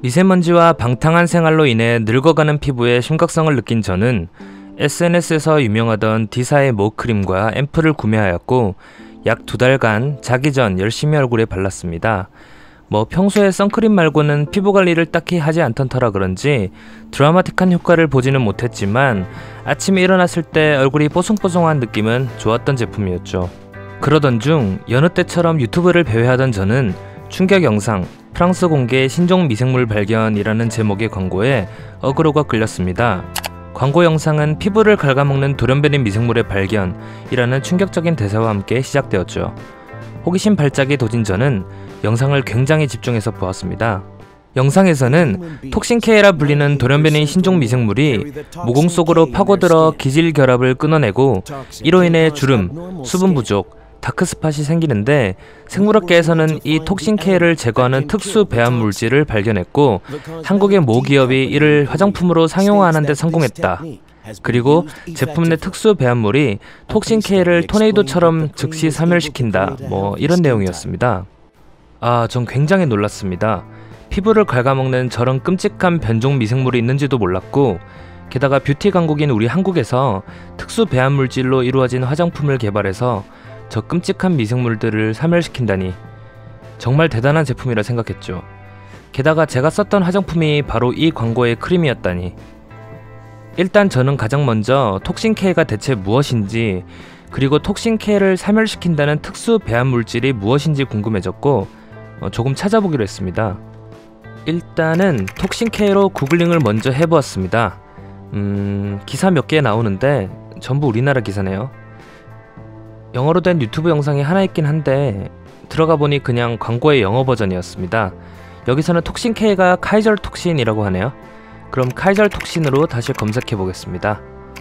미세먼지와 방탕한 생활로 인해 늙어가는 피부의 심각성을 느낀 저는 SNS에서 유명하던 D사의 모크림과 앰플을 구매하였고 약 2달간 자기 전 열심히 얼굴에 발랐습니다. 평소에 선크림 말고는 피부 관리를 딱히 하지 않던 터라 그런지 드라마틱한 효과를 보지는 못했지만 아침에 일어났을 때 얼굴이 뽀송뽀송한 느낌은 좋았던 제품이었죠. 그러던 중 여느 때처럼 유튜브를 배회하던 저는 충격 영상 프랑스 공개 신종 미생물 발견이라는 제목의 광고에 어그로가 끌렸습니다. 광고 영상은 피부를 갉아먹는 돌연변이 미생물의 발견이라는 충격적인 대사와 함께 시작되었죠. 호기심 발작이 도진 저는 영상을 굉장히 집중해서 보았습니다. 영상에서는 톡신K라 불리는 돌연변이 신종 미생물이 모공 속으로 파고들어 기질 결합을 끊어내고 이로 인해 주름, 수분 부족, 다크스팟이 생기는데 생물학계에서는 이 톡신K를 제거하는 특수 배합 물질을 발견했고 한국의 모 기업이 이를 화장품으로 상용화하는 데 성공했다. 그리고 제품 내 특수 배합물이 톡신K를 토네이도처럼 즉시 사멸시킨다. 이런 내용이었습니다. 전 굉장히 놀랐습니다. 피부를 갉아먹는 저런 끔찍한 변종 미생물이 있는지도 몰랐고 게다가 뷰티 강국인 우리 한국에서 특수 배합 물질로 이루어진 화장품을 개발해서 저 끔찍한 미생물들을 사멸시킨다니 정말 대단한 제품이라 생각했죠. 게다가 제가 썼던 화장품이 바로 이 광고의 크림이었다니. 일단 저는 가장 먼저 톡신K가 대체 무엇인지 그리고 톡신K를 사멸시킨다는 특수 배합 물질이 무엇인지 궁금해졌고 조금 찾아보기로 했습니다. 일단은 톡신K로 구글링을 먼저 해보았습니다. 기사 몇 개 나오는데 전부 우리나라 기사네요. 영어로 된 유튜브 영상이 하나 있긴 한데 들어가 보니 그냥 광고의 영어 버전이었습니다. 여기서는 톡신K가 카이절 톡신이라고 하네요. 그럼 카이절 톡신으로 다시 검색해 보겠습니다.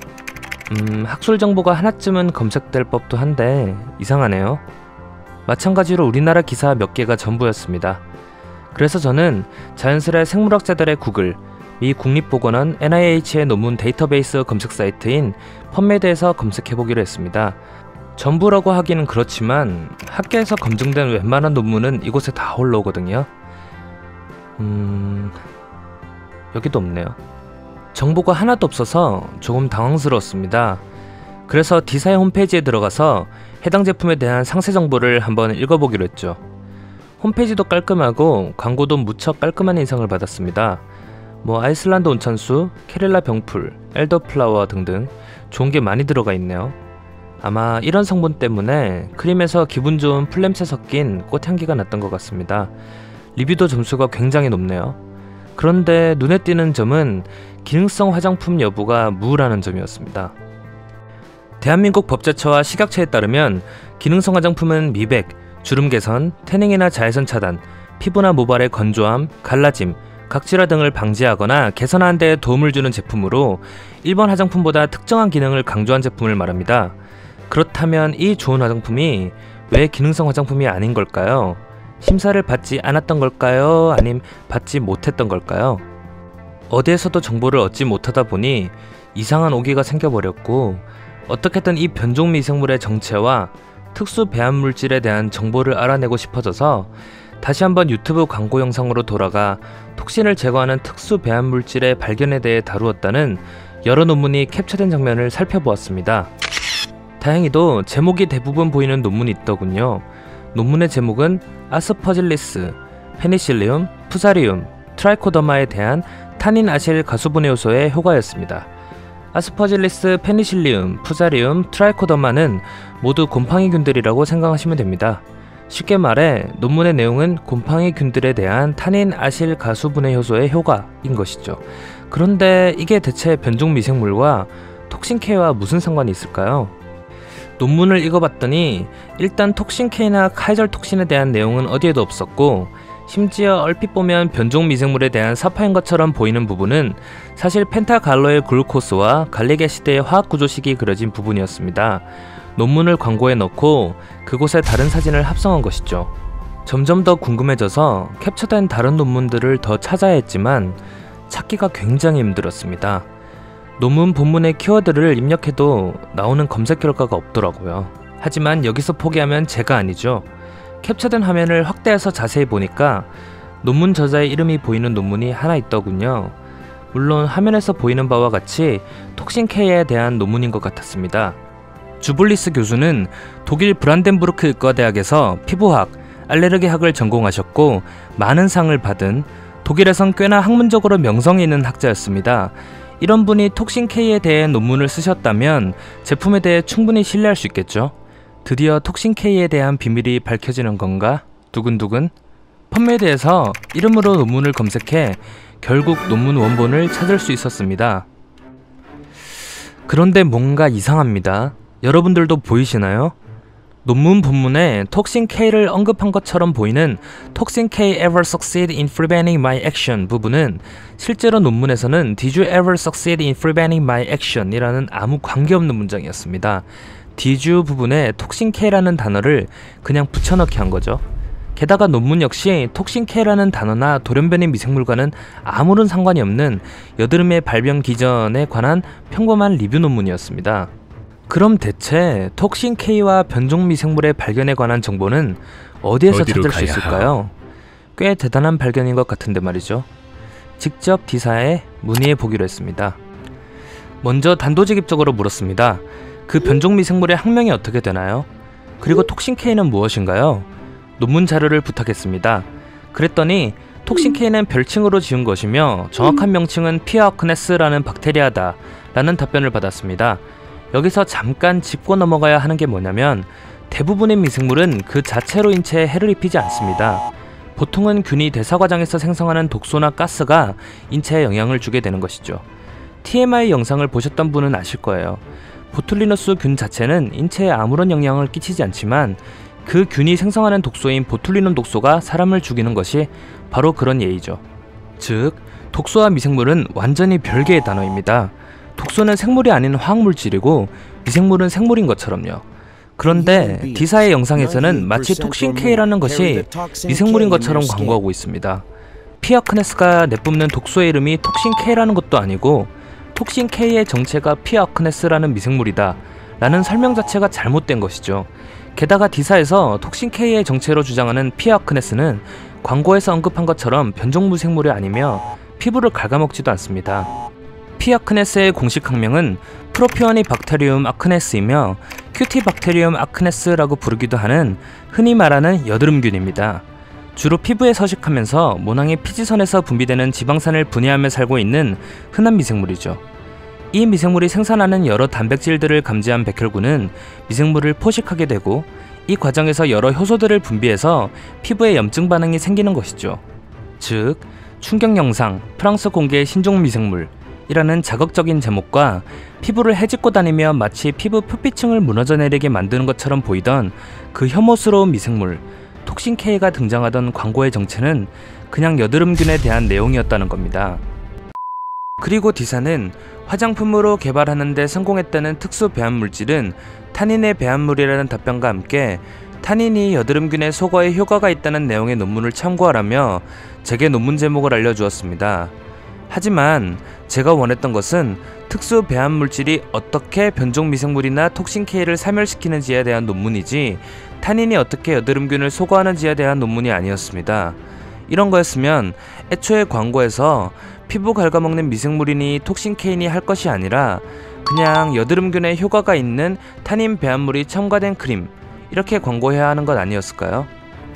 학술 정보가 하나쯤은 검색될 법도 한데 이상하네요. 마찬가지로 우리나라 기사 몇 개가 전부였습니다. 그래서 저는 자연스레 생물학자들의 구글, 미 국립보건원 NIH의 논문 데이터베이스 검색 사이트인 펀메드에서 검색해 보기로 했습니다. 전부라고 하기는 그렇지만 학계에서 검증된 웬만한 논문은 이곳에 다 올라오거든요. 여기도 없네요. 정보가 하나도 없어서 조금 당황스러웠습니다. 그래서 D사의 홈페이지에 들어가서 해당 제품에 대한 상세 정보를 한번 읽어보기로 했죠. 홈페이지도 깔끔하고 광고도 무척 깔끔한 인상을 받았습니다. 아이슬란드 온천수, 캐릴라 병풀, 엘더플라워 등등 좋은 게 많이 들어가 있네요. 아마 이런 성분 때문에 크림에서 기분 좋은 풀냄새 섞인 꽃향기가 났던 것 같습니다. 리뷰도 점수가 굉장히 높네요. 그런데 눈에 띄는 점은 기능성 화장품 여부가 무라는 점이었습니다. 대한민국 법제처와 식약처에 따르면 기능성 화장품은 미백, 주름 개선, 태닝이나 자외선 차단, 피부나 모발의 건조함, 갈라짐, 각질화 등을 방지하거나 개선하는 데 도움을 주는 제품으로 일반 화장품보다 특정한 기능을 강조한 제품을 말합니다. 그렇다면 이 좋은 화장품이 왜 기능성 화장품이 아닌 걸까요? 심사를 받지 않았던 걸까요? 아님 받지 못했던 걸까요? 어디에서도 정보를 얻지 못하다 보니 이상한 오기가 생겨버렸고 어떻게든 이 변종 미생물의 정체와 특수 배합 물질에 대한 정보를 알아내고 싶어져서 다시 한번 유튜브 광고 영상으로 돌아가 톡신을 제거하는 특수 배합 물질의 발견에 대해 다루었다는 여러 논문이 캡처된 장면을 살펴보았습니다. 다행히도 제목이 대부분 보이는 논문이 있더군요. 논문의 제목은 아스퍼질리스, 페니실리움, 푸사리움, 트라이코더마에 대한 타닌 아실 가수분해 요소의 효과였습니다. 아스퍼질리스, 페니실리움, 푸사리움, 트라이코더마는 모두 곰팡이균들이라고 생각하시면 됩니다. 쉽게 말해 논문의 내용은 곰팡이균들에 대한 타닌 아실 가수분해 효소의 효과인 것이죠. 그런데 이게 대체 변종 미생물과 톡신K와 무슨 상관이 있을까요? 논문을 읽어봤더니 일단 톡신K나 카이절 톡신에 대한 내용은 어디에도 없었고 심지어 얼핏 보면 변종 미생물에 대한 사파인 것처럼 보이는 부분은 사실 펜타갈로일 글루코스와 갈릭애시드의 화학구조식이 그려진 부분이었습니다. 논문을 광고에 넣고 그곳에 다른 사진을 합성한 것이죠. 점점 더 궁금해져서 캡처된 다른 논문들을 더 찾아야 했지만 찾기가 굉장히 힘들었습니다. 논문 본문의 키워드를 입력해도 나오는 검색 결과가 없더라고요. 하지만 여기서 포기하면 제가 아니죠. 캡처된 화면을 확대해서 자세히 보니까 논문 저자의 이름이 보이는 논문이 하나 있더군요. 물론 화면에서 보이는 바와 같이 톡신-K에 대한 논문인 것 같았습니다. 주블리스 교수는 독일 브란덴부르크 의과대학에서 피부학, 알레르기학을 전공하셨고 많은 상을 받은 독일에선 꽤나 학문적으로 명성이 있는 학자였습니다. 이런 분이 톡신-K에 대해 논문을 쓰셨다면 제품에 대해 충분히 신뢰할 수 있겠죠. 드디어 톡신-K에 대한 비밀이 밝혀지는 건가? 두근두근. 펀메드에서 이름으로 논문을 검색해 결국 논문 원본을 찾을 수 있었습니다. 그런데 뭔가 이상합니다. 여러분들도 보이시나요? 논문 본문에 톡신-K를 언급한 것처럼 보이는 톡신-K ever succeed in preventing my action 부분은 실제로 논문에서는 Did you ever succeed in preventing my action? 이라는 아무 관계없는 문장이었습니다. Did you 부분에 톡신-K라는 단어를 그냥 붙여넣기 한 거죠. 게다가 논문 역시 톡신-K라는 단어나 돌연변이 미생물과는 아무런 상관이 없는 여드름의 발병 기전에 관한 평범한 리뷰 논문이었습니다. 그럼 대체 톡신-K와 변종 미생물의 발견에 관한 정보는 어디에서 찾을 수 있을까요? 꽤 대단한 발견인 것 같은데 말이죠. 직접 D사에 문의해 보기로 했습니다. 먼저 단도직입적으로 물었습니다. 그 변종 미생물의 학명이 어떻게 되나요? 그리고 톡신-K는 무엇인가요? 논문 자료를 부탁했습니다. 그랬더니 톡신-K는 별칭으로 지은 것이며 정확한 명칭은 피어아크네스라는 박테리아다 라는 답변을 받았습니다. 여기서 잠깐 짚고 넘어가야 하는 게 뭐냐면 대부분의 미생물은 그 자체로 인체에 해를 입히지 않습니다. 보통은 균이 대사 과정에서 생성하는 독소나 가스가 인체에 영향을 주게 되는 것이죠. TMI 영상을 보셨던 분은 아실 거예요. 보툴리누스 균 자체는 인체에 아무런 영향을 끼치지 않지만 그 균이 생성하는 독소인 보툴리눔 독소가 사람을 죽이는 것이 바로 그런 예이죠. 즉, 독소와 미생물은 완전히 별개의 단어입니다. 독소는 생물이 아닌 화학물질이고 미생물은 생물인 것처럼요. 그런데 D사의 영상에서는 마치 톡신-K라는 것이 미생물인 것처럼 광고하고 있습니다. 피어아크네스가 내뿜는 독소의 이름이 톡신-K라는 것도 아니고 톡신-K의 정체가 피어아크네스라는 미생물이다 라는 설명 자체가 잘못된 것이죠. 게다가 D사에서 톡신-K의 정체로 주장하는 피어아크네스는 광고에서 언급한 것처럼 변종 미생물이 아니며 피부를 갉아먹지도 않습니다. 피어아크네스의 공식 학명은 프로피오니박테리움 아크네스이며 큐티박테리움 아크네스라고 부르기도 하는 흔히 말하는 여드름균입니다. 주로 피부에 서식하면서 모낭의 피지선에서 분비되는 지방산을 분해하며 살고 있는 흔한 미생물이죠. 이 미생물이 생산하는 여러 단백질들을 감지한 백혈구는 미생물을 포식하게 되고 이 과정에서 여러 효소들을 분비해서 피부에 염증 반응이 생기는 것이죠. 즉, 충격 영상, 프랑스 공개의 신종 미생물 이라는 자극적인 제목과 피부를 헤집고 다니며 마치 피부 표피층을 무너져 내리게 만드는 것처럼 보이던 그 혐오스러운 미생물 톡신-K가 등장하던 광고의 정체는 그냥 여드름균에 대한 내용이었다는 겁니다. 그리고 D사는 화장품으로 개발하는 데 성공했다는 특수 배합물질은 타닌의 배합물이라는 답변과 함께 타닌이 여드름균의 소거에 효과가 있다는 내용의 논문을 참고하라며 제게 논문 제목을 알려주었습니다. 하지만 제가 원했던 것은 특수 배합물질이 어떻게 변종 미생물이나 톡신-K를 사멸시키는지에 대한 논문이지 타닌이 어떻게 여드름균을 소거하는지에 대한 논문이 아니었습니다. 이런 거였으면 애초에 광고에서 피부 갉아먹는 미생물이니 톡신-K니 할 것이 아니라 그냥 여드름균에 효과가 있는 타닌 배합물이 첨가된 크림 이렇게 광고해야 하는 것 아니었을까요?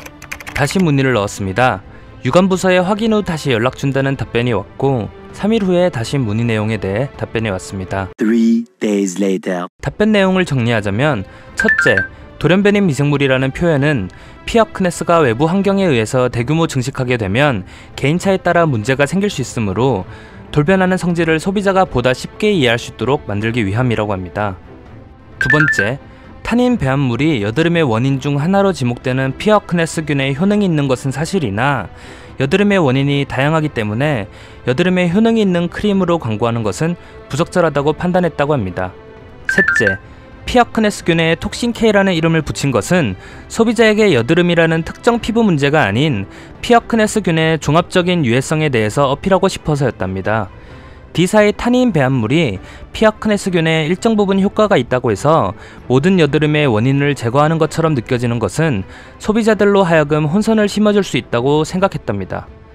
다시 문의를 넣었습니다. 유관부서에 확인 후 다시 연락 준다는 답변이 왔고 3일 후에 다시 문의 내용에 대해 답변이 왔습니다. 3 days later. 답변 내용을 정리하자면 첫째, 돌연변이 미생물이라는 표현은 피어아크네스가 외부 환경에 의해서 대규모 증식하게 되면 개인차에 따라 문제가 생길 수 있으므로 돌변하는 성질을 소비자가 보다 쉽게 이해할 수 있도록 만들기 위함이라고 합니다. 두 번째, 타닌 배합물이 여드름의 원인 중 하나로 지목되는 피어아크네스균의 효능이 있는 것은 사실이나 여드름의 원인이 다양하기 때문에 여드름에 효능이 있는 크림으로 광고하는 것은 부적절하다고 판단했다고 합니다. 셋째, 피어아크네스균에 톡신-K라는 이름을 붙인 것은 소비자에게 여드름이라는 특정 피부 문제가 아닌 피어아크네스균의 종합적인 유해성에 대해서 어필하고 싶어서였답니다. D사의 타닌 배합물이 피어아크네스균에 일정 부분 효과가 있다고 해서 모든 여드름의 원인을 제거하는 것처럼 느껴지는 것은 소비자들로 하여금 혼선을 심어줄 수 있다고 생각했답니다.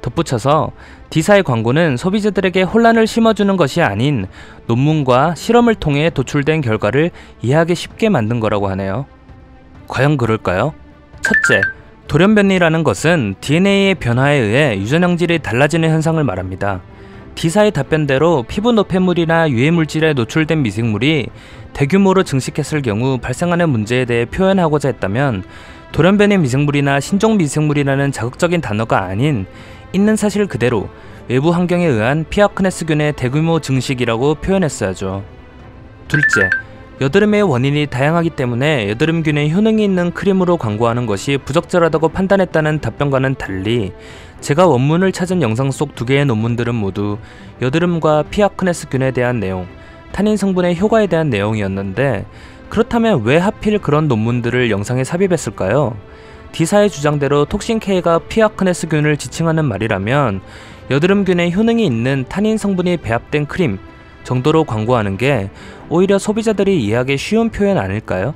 덧붙여서 D사의 광고는 소비자들에게 혼란을 심어주는 것이 아닌 논문과 실험을 통해 도출된 결과를 이해하기 쉽게 만든 거라고 하네요. 과연 그럴까요? 첫째, 돌연변이라는 것은 DNA의 변화에 의해 유전형질이 달라지는 현상을 말합니다. D사의 답변대로 피부 노폐물이나 유해물질에 노출된 미생물이 대규모로 증식했을 경우 발생하는 문제에 대해 표현하고자 했다면 돌연변이 미생물이나 신종 미생물이라는 자극적인 단어가 아닌 있는 사실 그대로 외부 환경에 의한 피아크네스균의 대규모 증식이라고 표현했어야죠. 둘째, 여드름의 원인이 다양하기 때문에 여드름균의 효능이 있는 크림으로 광고하는 것이 부적절하다고 판단했다는 답변과는 달리 제가 원문을 찾은 영상 속 두 개의 논문들은 모두 여드름과 피아크네스균에 대한 내용, 탄닌 성분의 효과에 대한 내용이었는데 그렇다면 왜 하필 그런 논문들을 영상에 삽입했을까요? D사의 주장대로 톡신-K가 피아크네스균을 지칭하는 말이라면 여드름균의 효능이 있는 탄닌 성분이 배합된 크림 정도로 광고하는 게 오히려 소비자들이 이해하기 쉬운 표현 아닐까요?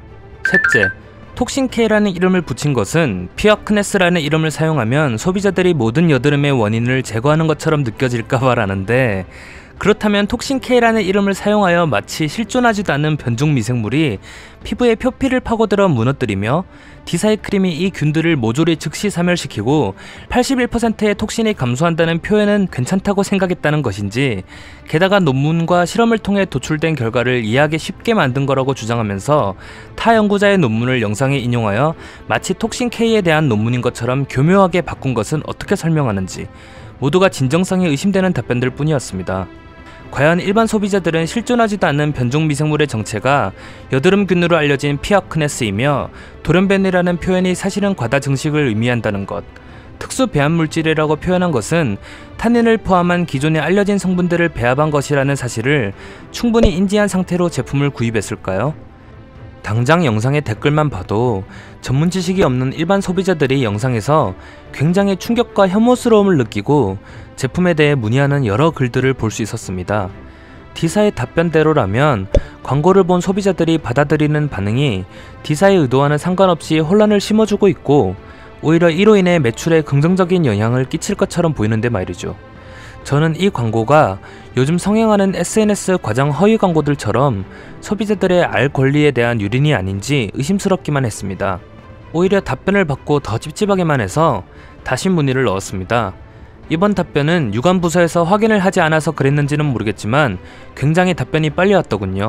셋째, 톡신-K라는 이름을 붙인 것은 피아크네스라는 이름을 사용하면 소비자들이 모든 여드름의 원인을 제거하는 것처럼 느껴질까봐라는데 그렇다면 톡신-K라는 이름을 사용하여 마치 실존하지도 않는 변종 미생물이 피부의 표피를 파고들어 무너뜨리며 D사의 크림이 이 균들을 모조리 즉시 사멸시키고 81%의 톡신이 감소한다는 표현은 괜찮다고 생각했다는 것인지 게다가 논문과 실험을 통해 도출된 결과를 이해하기 쉽게 만든 거라고 주장하면서 타 연구자의 논문을 영상에 인용하여 마치 톡신-K에 대한 논문인 것처럼 교묘하게 바꾼 것은 어떻게 설명하는지 모두가 진정성이 의심되는 답변들 뿐이었습니다. 과연 일반 소비자들은 실존하지도 않는 변종 미생물의 정체가 여드름균으로 알려진 피아크네스이며 돌연변이라는 표현이 사실은 과다 증식을 의미한다는 것, 특수 배합물질이라고 표현한 것은 탄닌을 포함한 기존에 알려진 성분들을 배합한 것이라는 사실을 충분히 인지한 상태로 제품을 구입했을까요? 당장 영상의 댓글만 봐도 전문 지식이 없는 일반 소비자들이 영상에서 굉장히 충격과 혐오스러움을 느끼고 제품에 대해 문의하는 여러 글들을 볼 수 있었습니다. D사의 답변대로라면 광고를 본 소비자들이 받아들이는 반응이 D사의 의도와는 상관없이 혼란을 심어주고 있고 오히려 이로 인해 매출에 긍정적인 영향을 끼칠 것처럼 보이는데 말이죠. 저는 이 광고가 요즘 성행하는 SNS 과장 허위 광고들처럼 소비자들의 알 권리에 대한 유린이 아닌지 의심스럽기만 했습니다. 오히려 답변을 받고 더 찝찝하게만 해서 다시 문의를 넣었습니다. 이번 답변은 유관부서에서 확인을 하지 않아서 그랬는지는 모르겠지만 굉장히 답변이 빨리 왔더군요.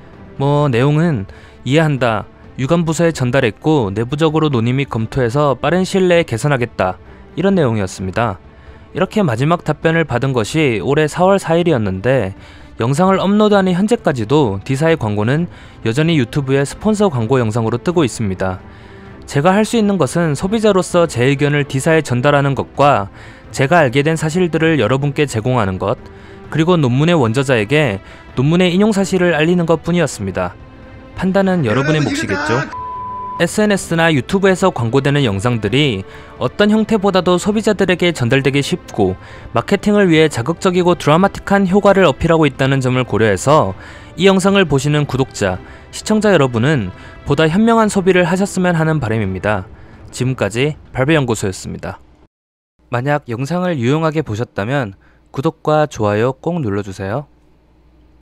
내용은 이해한다, 유관부서에 전달했고 내부적으로 논의 및 검토해서 빠른 시일 내에 개선하겠다, 이런 내용이었습니다. 이렇게 마지막 답변을 받은 것이 올해 4월 4일이었는데 영상을 업로드하는 현재까지도 D사의 광고는 여전히 유튜브에 스폰서 광고 영상으로 뜨고 있습니다. 제가 할 수 있는 것은 소비자로서 제 의견을 D사에 전달하는 것과 제가 알게 된 사실들을 여러분께 제공하는 것, 그리고 논문의 원저자에게 논문의 인용 사실을 알리는 것 뿐이었습니다. 판단은 여러분의 몫이겠죠? SNS나 유튜브에서 광고되는 영상들이 어떤 형태보다도 소비자들에게 전달되기 쉽고 마케팅을 위해 자극적이고 드라마틱한 효과를 어필하고 있다는 점을 고려해서 이 영상을 보시는 구독자, 시청자 여러분은 보다 현명한 소비를 하셨으면 하는 바람입니다. 지금까지 발베연구소였습니다. 만약 영상을 유용하게 보셨다면 구독과 좋아요 꼭 눌러주세요.